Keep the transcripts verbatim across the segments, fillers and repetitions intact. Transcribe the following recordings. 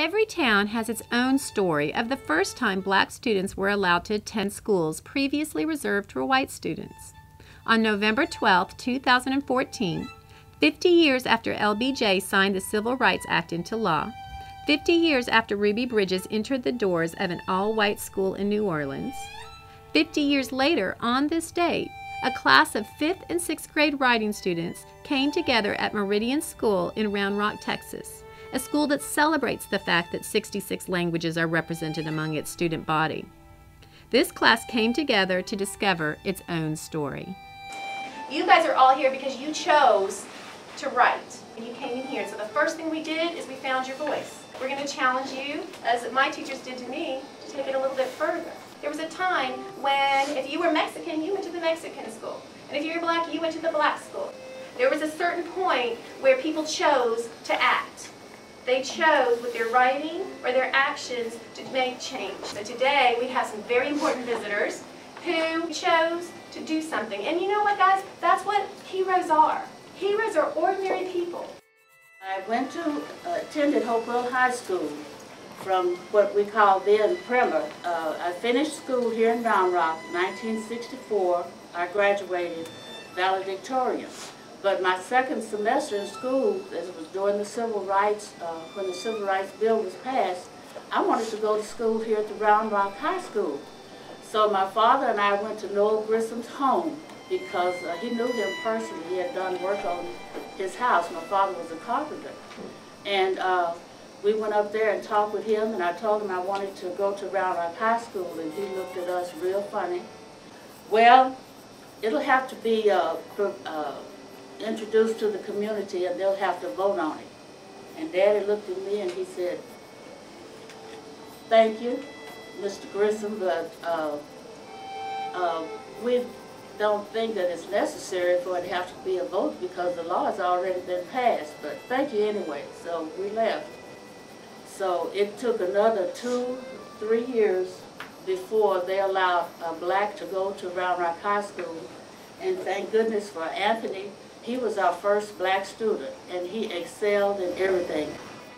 Every town has its own story of the first time black students were allowed to attend schools previously reserved for white students. On November twelfth, two thousand fourteen, fifty years after L B J signed the Civil Rights Act into law, fifty years after Ruby Bridges entered the doors of an all-white school in New Orleans, fifty years later on this date, a class of fifth and sixth grade writing students came together at Meridian School in Round Rock, Texas, a school that celebrates the fact that sixty-six languages are represented among its student body. This class came together to discover its own story. You guys are all here because you chose to write. And you came in here. So the first thing we did is we found your voice. We're going to challenge you, as my teachers did to me, to take it a little bit further. There was a time when if you were Mexican, you went to the Mexican school. And if you were black, you went to the black school. There was a certain point where people chose to act. They chose with their writing or their actions to make change. So today we have some very important visitors who chose to do something. And you know what, guys? That's what heroes are. Heroes are ordinary people. I went to, uh, attended Hopewell High School from what we call then Primer. Uh, I finished school here in Round Rock in nineteen sixty-four. I graduated valedictorian. But my second semester in school, as it was during the Civil Rights, uh, when the Civil Rights Bill was passed, I wanted to go to school here at the Round Rock High School. So my father and I went to Noel Grissom's home because uh, he knew him personally. He had done work on his house. My father was a carpenter. And uh, we went up there and talked with him, and I told him I wanted to go to Round Rock High School, and he looked at us real funny. Well, it'll have to be uh, uh, introduced to the community, and they'll have to vote on it. And Daddy looked at me and he said, "Thank you, Mister Grissom, but uh, uh, we don't think that it's necessary for it to have to be a vote because the law has already been passed, but thank you anyway." So we left. So it took another two, three years before they allowed a black to go to Round Rock High School, and thank goodness for Anthony. He was our first black student, and he excelled in everything.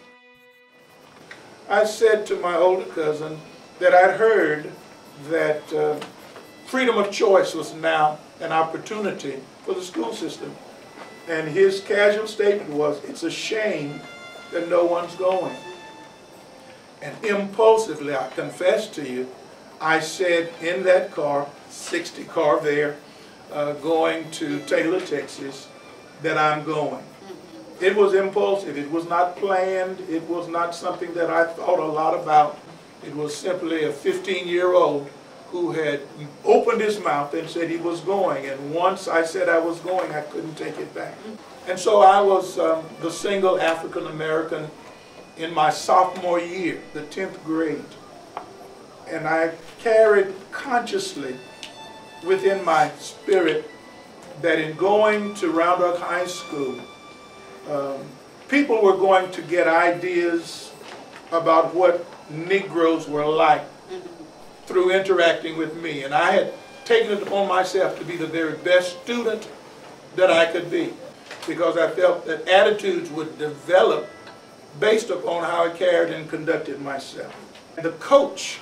I said to my older cousin that I'd heard that uh, freedom of choice was now an opportunity for the school system. And his casual statement was, "It's a shame that no one's going." And impulsively, I confess to you, I said in that car, sixty car there, uh, going to Taylor, Texas, that I'm going. It was impulsive. It was not planned. It was not something that I thought a lot about. It was simply a fifteen-year-old who had opened his mouth and said he was going. And once I said I was going, I couldn't take it back. And so I was um, the single African-American in my sophomore year, the tenth grade. And I carried consciously within my spirit that in going to Round Rock High School, um, people were going to get ideas about what Negroes were like through interacting with me. And I had taken it upon myself to be the very best student that I could be, because I felt that attitudes would develop based upon how I carried and conducted myself. The coach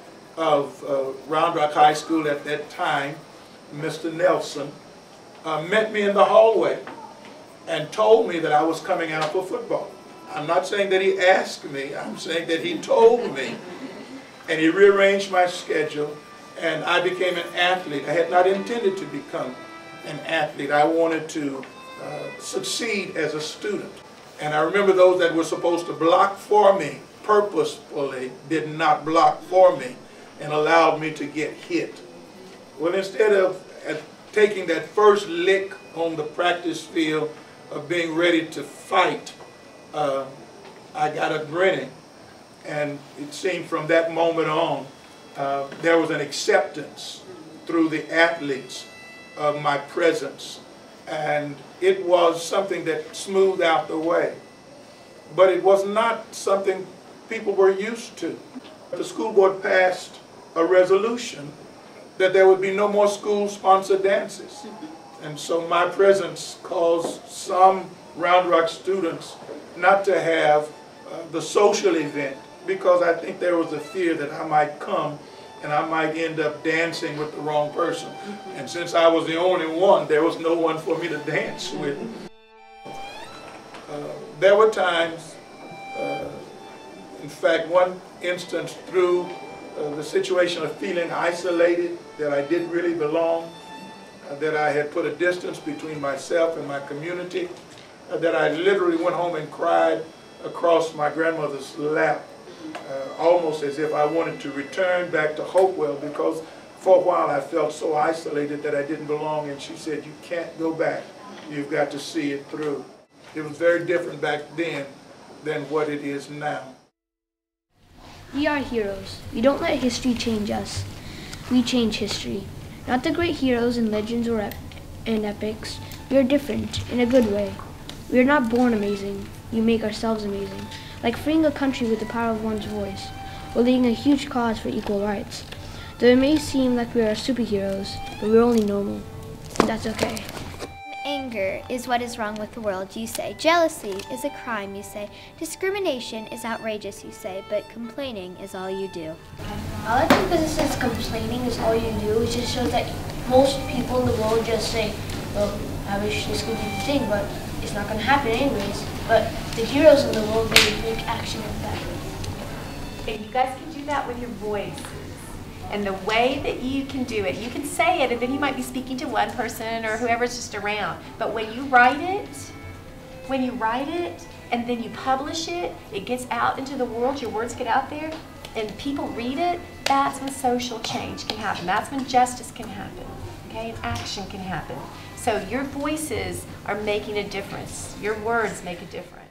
of uh, Round Rock High School at that time, Mister Nelson, uh, met me in the hallway and told me that I was coming out for football. I'm not saying that he asked me, I'm saying that he told me. And he rearranged my schedule, and I became an athlete. I had not intended to become an athlete. I wanted to uh, succeed as a student. And I remember those that were supposed to block for me purposefully did not block for me and allowed me to get hit. Well, instead of at taking that first lick on the practice field of being ready to fight, uh, I got a grinning. And it seemed from that moment on, uh, there was an acceptance through the athletes of my presence. And it was something that smoothed out the way. But it was not something people were used to. The school board passed a resolution that there would be no more school-sponsored dances. And so my presence caused some Round Rock students not to have uh, the social event, because I think there was a fear that I might come and I might end up dancing with the wrong person. Mm-hmm. And since I was the only one, there was no one for me to dance with. Uh, there were times, uh, in fact, one instance through uh, the situation of feeling isolated, that I didn't really belong, uh, that I had put a distance between myself and my community, uh, that I literally went home and cried across my grandmother's lap, uh, almost as if I wanted to return back to Hopewell, because for a while I felt so isolated that I didn't belong, and she said, you can't go back, you've got to see it through. It was very different back then than what it is now. We are heroes. We don't let history change us. We change history. Not the great heroes and legends or ep and epics. We are different, in a good way. We are not born amazing. We make ourselves amazing. Like freeing a country with the power of one's voice, or leading a huge cause for equal rights. Though it may seem like we are superheroes, but we're only normal. And that's okay. Anger is what is wrong with the world, you say. Jealousy is a crime, you say. Discrimination is outrageous, you say. But complaining is all you do. I like it because it says complaining is all you do. It just shows that most people in the world just say, well, I wish this could be the thing, but it's not going to happen anyways. But the heroes in the world, they make action with that. And you guys can do that with your voices. And the way that you can do it, you can say it, and then you might be speaking to one person or whoever's just around. But when you write it, when you write it, and then you publish it, it gets out into the world, your words get out there, and people read it, that's when social change can happen. That's when justice can happen, okay? And action can happen. So your voices are making a difference. Your words make a difference.